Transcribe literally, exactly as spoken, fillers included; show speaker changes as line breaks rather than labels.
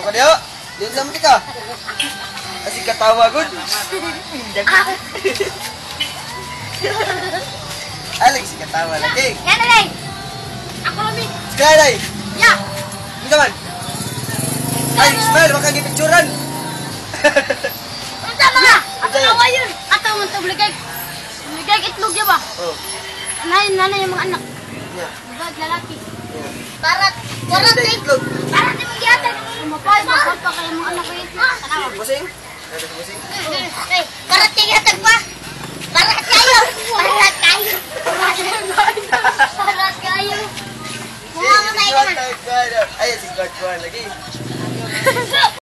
ka diyo. Diyan sa mga ka. Kasi katawa gud. Alex, si katawa lagi.
Yan na day. Ako lami.
Sekali day.
Ya.
Ano man? Ay, smile, wag kang gipicturan.
Unsa mga? Ato nawa yun. Ato man to bligay. Bligay itlog ya ba?
Oh.
Nanay, nanay yung mga anak.
Yeah.
Bagag lalaki.
Yeah.
Para para
Day,
tay.
itlog.
Para tay magyatan. Mapay mapay pa kay mga anak ko yun. Tanawa.
Busing? Ada busing?
Eh, para tay yatag pa. Para kayo. Para kayo. Para kayo. Mga mga
Ay, si God, God lagi.